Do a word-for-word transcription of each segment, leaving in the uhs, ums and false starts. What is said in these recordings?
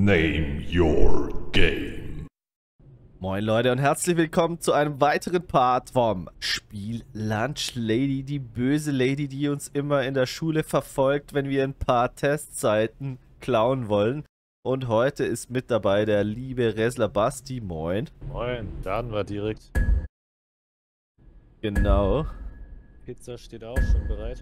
Name your game. Moin Leute und herzlich willkommen zu einem weiteren Part vom Spiel Lunch Lady, die böse Lady, die uns immer in der Schule verfolgt, wenn wir ein paar Testzeiten klauen wollen. Und heute ist mit dabei der liebe Resler Basti. Moin. Moin, laden wir direkt. Genau. Pizza steht auch schon bereit.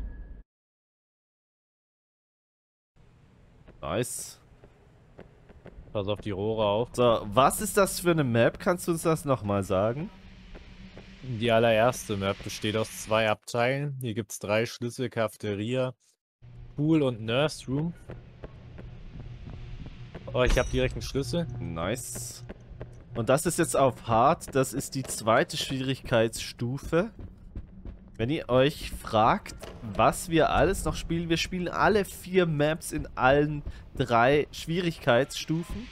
Nice. Pass auf die Rohre auf. So, was ist das für eine Map? Kannst du uns das nochmal sagen? Die allererste Map besteht aus zwei Abteilen. Hier gibt es drei Schlüssel: Cafeteria, Pool und Nurse Room. Oh, ich habe direkt einen Schlüssel. Nice. Und das ist jetzt auf Hard. Das ist die zweite Schwierigkeitsstufe. Wenn ihr euch fragt, was wir alles noch spielen, wir spielen alle vier Maps in allen drei Schwierigkeitsstufen.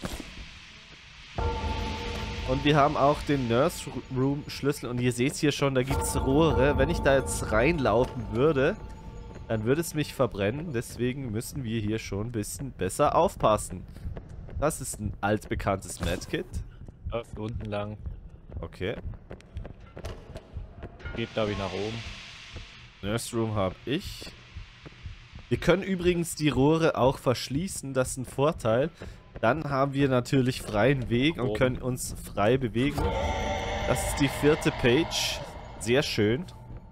Und wir haben auch den Nurse Room Schlüssel und ihr seht es hier schon, da gibt es Rohre. Wenn ich da jetzt reinlaufen würde, dann würde es mich verbrennen. Deswegen müssen wir hier schon ein bisschen besser aufpassen. Das ist ein altbekanntes Medkit. Läuft unten lang. Okay. Geht, glaube ich, nach oben. Nurse Room habe ich. Wir können übrigens die Rohre auch verschließen, das ist ein Vorteil. Dann haben wir natürlich freien Weg und können uns frei bewegen. Das ist die vierte Page. Sehr schön.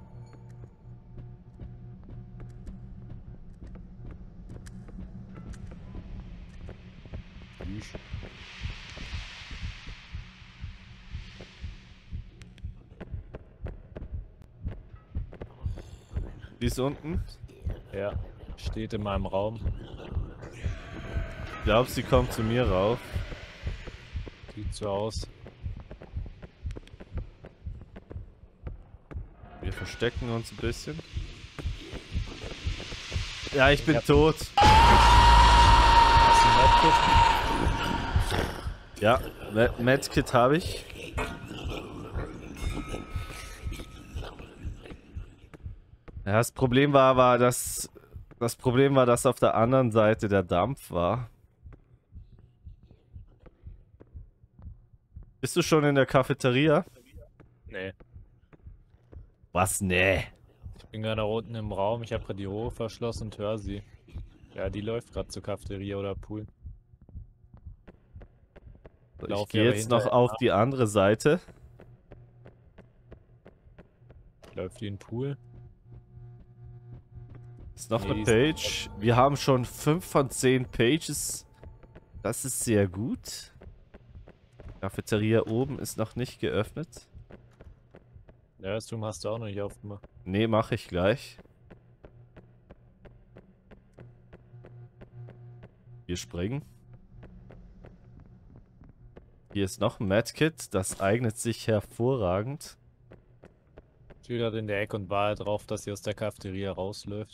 Die ist unten. Ja, steht in meinem Raum. Ich glaube, sie kommt zu mir rauf. Sieht so aus. Wir verstecken uns ein bisschen. Ja, ich bin Ja. tot. Hast du ein Medkit? Ja, Med- Medkit habe ich. Ja, das Problem war, war, dass das Problem war, dass auf der anderen Seite der Dampf war. Bist du schon in der Cafeteria? Nee. Was? Nee. Ich bin gerade unten im Raum. Ich habe gerade die Rohre verschlossen und höre sie. Ja, die läuft gerade zur Cafeteria oder Pool. Ich Lauf gehe aber jetzt noch hinterher auf nach. die andere Seite. Läuft die in den Pool? Ist noch Nee, eine die Page. Wir haben schon fünf von zehn Pages. Das ist sehr gut. Cafeteria oben ist noch nicht geöffnet. Nurse Room hast du auch noch nicht aufgemacht. Nee, mache ich gleich. Wir springen. Hier ist noch ein Medkit. Das eignet sich hervorragend. Steht halt in der Ecke und war drauf, dass sie aus der Cafeteria rausläuft.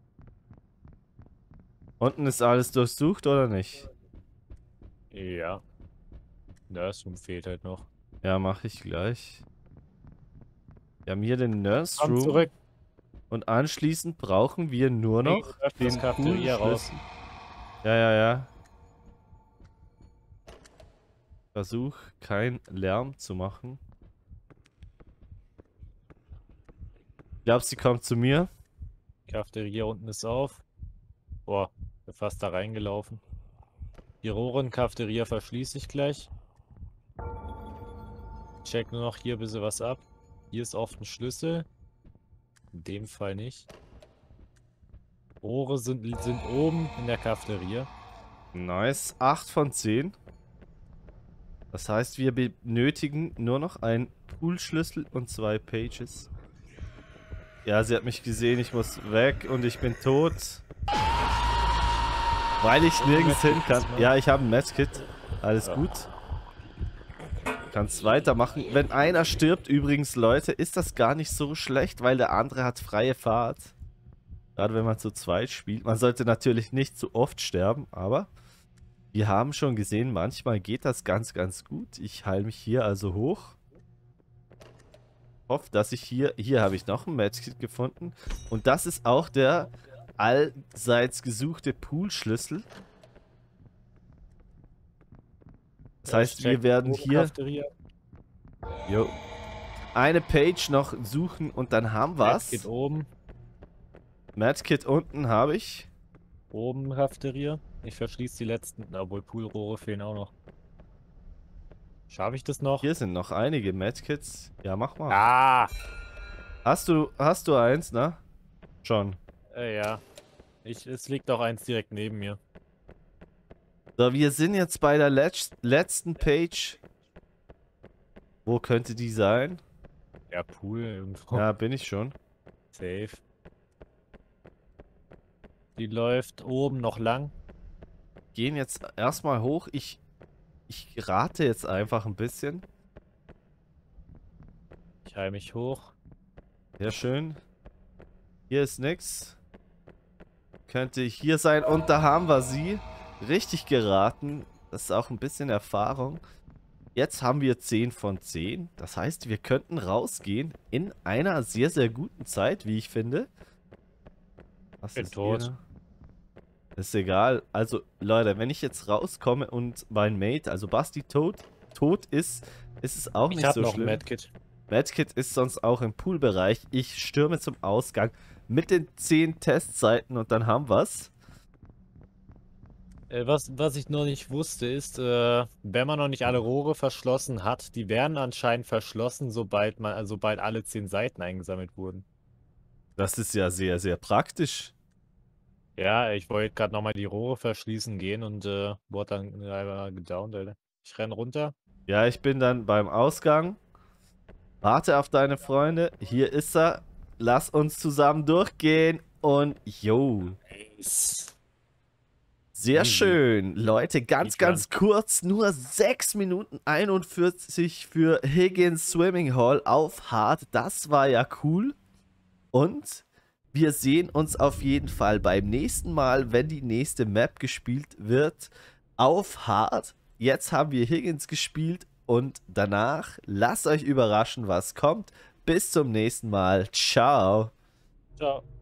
Unten ist alles durchsucht, oder nicht? Ja. Nurse Room fehlt halt noch. Ja, mache ich gleich. Wir haben hier den Nurse Komm Room. zurück. Und anschließend brauchen wir nur Nee, noch öffne das den Cafeteria raus. Poolschlüssel. Ja, ja, ja. Versuch, keinen Lärm zu machen. Ich glaube, sie kommt zu mir. Cafeteria unten ist auf. Boah, bin fast da reingelaufen. Die Rohre in Cafeteria verschließe ich gleich. Check nur noch hier ein bisschen was ab. Hier ist oft ein Schlüssel. In dem Fall nicht. Rohre sind, sind oben in der Cafeteria. Nice. acht von zehn. Das heißt, wir benötigen nur noch einen Poolschlüssel und zwei Pages. Ja, sie hat mich gesehen. Ich muss weg und ich bin tot. Weil ich nirgends hin kann. Ja, ich habe ein Medkit. Alles gut. Kannst weitermachen. Wenn einer stirbt, übrigens, Leute, ist das gar nicht so schlecht, weil der andere hat freie Fahrt. Gerade wenn man zu zweit spielt. Man sollte natürlich nicht zu oft sterben, aber wir haben schon gesehen, manchmal geht das ganz, ganz gut. Ich heile mich hier also hoch. Hoffe, dass ich hier... Hier habe ich noch ein Medkit gefunden. Und das ist auch der allseits gesuchte Poolschlüssel. Das heißt, wir werden hier Cafeteria. jo, eine Page noch suchen und dann haben wir's. Geht oben. Medkit unten habe ich. Oben Cafeteria. Ich verschließe die letzten, obwohl Poolrohre fehlen auch noch. Schaffe ich das noch? Hier sind noch einige Medkits. Ja, mach mal. Ah! Hast du, hast du eins, ne? Schon. Äh, ja. Ich, es liegt auch eins direkt neben mir. So, wir sind jetzt bei der letz letzten Page. Wo könnte die sein? Ja, Pool irgendwo. Ja, bin ich schon. Safe. Die läuft oben noch lang. Gehen jetzt erstmal hoch. Ich, ich rate jetzt einfach ein bisschen. Ich heile mich hoch. Sehr schön. Hier ist nix. Könnte hier sein. Und da haben wir sie. Richtig geraten. Das ist auch ein bisschen Erfahrung. Jetzt haben wir zehn von zehn. Das heißt, wir könnten rausgehen in einer sehr, sehr guten Zeit, wie ich finde. Was Bin ist tot. hier? Ist egal. Also, Leute, wenn ich jetzt rauskomme und mein Mate, also Basti, tot, tot ist, ist es auch Ich nicht habe so noch ein schlimm. Medkit. Medkit ist sonst auch im Poolbereich. Ich stürme zum Ausgang mit den zehn Testseiten und dann haben wir's. Äh, was, was ich noch nicht wusste, ist, äh, wenn man noch nicht alle Rohre verschlossen hat, die werden anscheinend verschlossen, sobald man, also sobald alle zehn Seiten eingesammelt wurden. Das ist ja sehr, sehr praktisch. Ja, ich wollte gerade nochmal die Rohre verschließen gehen und äh, wurde dann einmal gedownt, Alter. Ich renn runter. Ja, ich bin dann beim Ausgang. Warte auf deine Freunde. Hier ist er. Lass uns zusammen durchgehen. Und yo. Nice. Sehr Easy. schön. Leute, ganz, Speedrun. ganz kurz. Nur sechs Minuten einundvierzig für Higgins Swimming Hall auf Hard. Das war ja cool. Und wir sehen uns auf jeden Fall beim nächsten Mal, wenn die nächste Map gespielt wird, auf Hard. Jetzt haben wir Higgins gespielt und danach lasst euch überraschen, was kommt. Bis zum nächsten Mal. Ciao. Ciao.